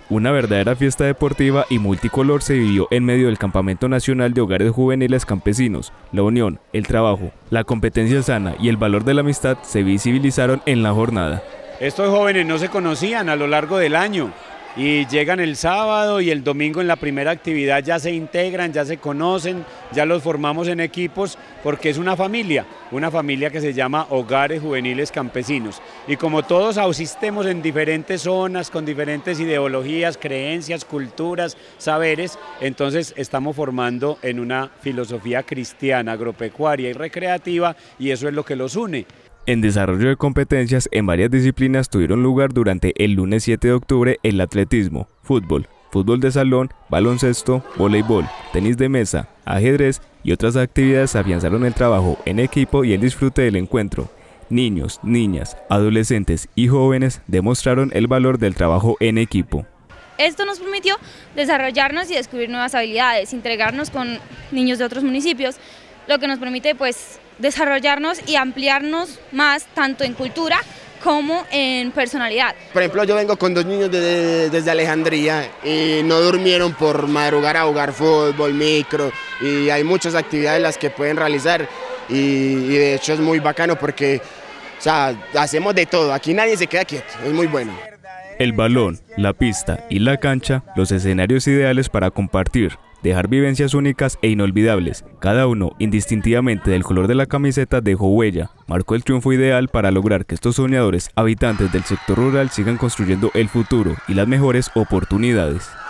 Una verdadera fiesta deportiva y multicolor se vivió en medio del Campamento Nacional de Hogares Juveniles Campesinos. La unión, el trabajo, la competencia sana y el valor de la amistad se visibilizaron en la jornada. Estos jóvenes no se conocían a lo largo del año y llegan el sábado y el domingo en la primera actividad ya se integran, ya se conocen, ya los formamos en equipos porque es una familia que se llama Hogares Juveniles Campesinos. Y como todos asistemos en diferentes zonas, con diferentes ideologías, creencias, culturas, saberes, entonces estamos formando en una filosofía cristiana, agropecuaria y recreativa, y eso es lo que los une. En desarrollo de competencias en varias disciplinas tuvieron lugar durante el lunes 7 de octubre el atletismo, fútbol, fútbol de salón, baloncesto, voleibol, tenis de mesa, ajedrez y otras actividades afianzaron el trabajo en equipo y el disfrute del encuentro. Niños, niñas, adolescentes y jóvenes demostraron el valor del trabajo en equipo. Esto nos permitió desarrollarnos y descubrir nuevas habilidades, integrarnos con niños de otros municipios, lo que nos permite desarrollarnos y ampliarnos más tanto en cultura como en personalidad. Por ejemplo, yo vengo con 2 niños desde Alejandría y no durmieron por madrugar a jugar fútbol, micro, y hay muchas actividades las que pueden realizar y de hecho es muy bacano porque hacemos de todo, aquí nadie se queda quieto, es muy bueno. El balón, la pista y la cancha, los escenarios ideales para compartir, dejar vivencias únicas e inolvidables. Cada uno, indistintivamente del color de la camiseta, dejó huella, marcó el triunfo ideal para lograr que estos soñadores habitantes del sector rural sigan construyendo el futuro y las mejores oportunidades.